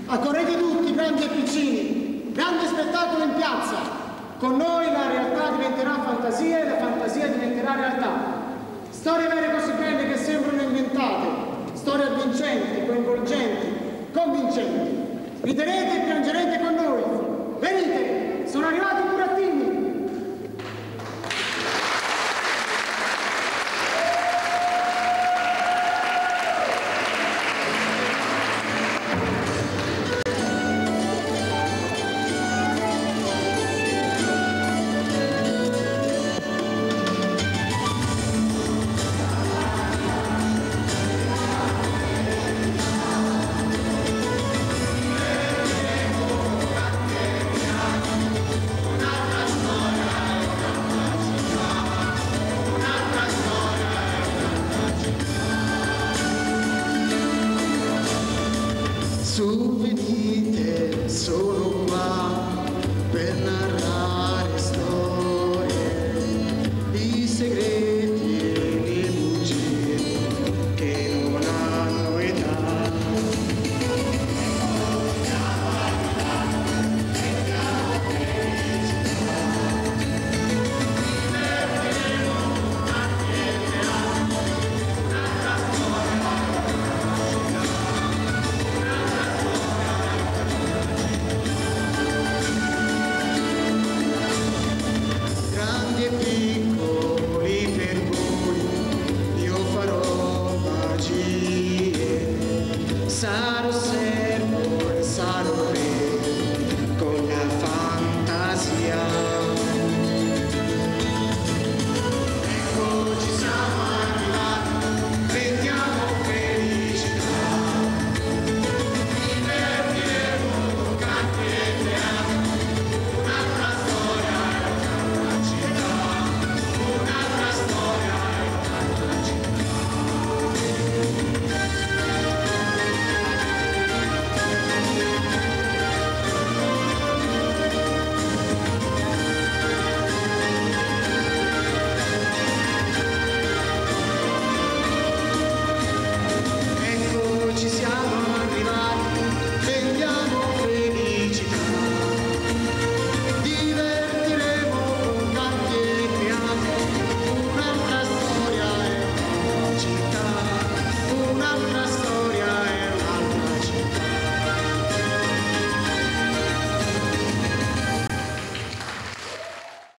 Accorrete tutti, grandi e piccini, grande spettacolo in piazza. Con noi la realtà diventerà fantasia e la fantasia diventerà realtà. Storie vere così belle che sembrano inventate, storie avvincenti, coinvolgenti, convincenti. Riderete e piangerete con noi. Venite, sono arrivati i burattini. Su, venite, sono qua per narrare storie, i segreti e le bugie che non hanno età. Sa